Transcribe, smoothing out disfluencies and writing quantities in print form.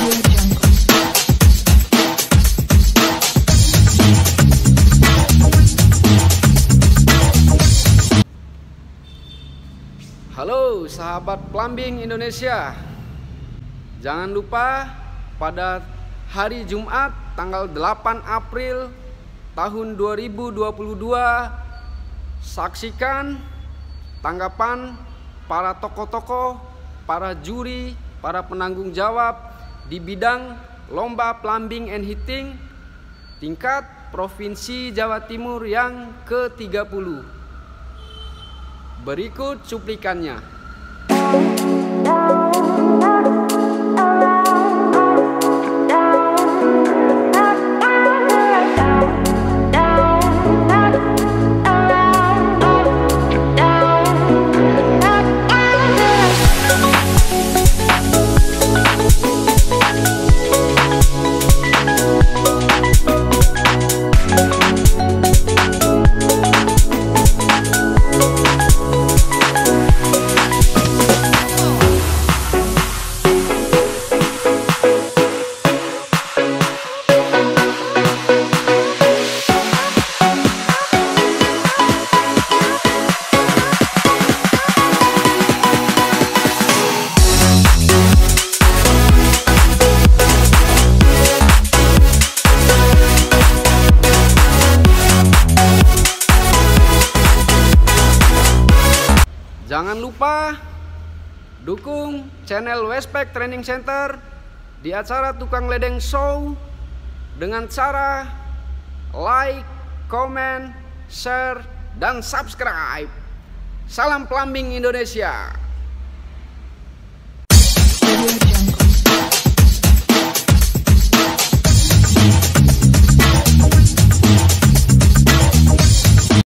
Halo sahabat plumbing Indonesia. Jangan lupa pada hari Jumat tanggal 8 April tahun 2022 saksikan tanggapan para tokoh-tokoh, para juri, para penanggung jawab di bidang lomba plumbing and heating tingkat Provinsi Jawa Timur yang ke-30. Berikut cuplikannya. Jangan lupa dukung channel Westpac Training Center di acara Tukang Ledeng Show dengan cara like, comment, share, dan subscribe. Salam plumbing Indonesia.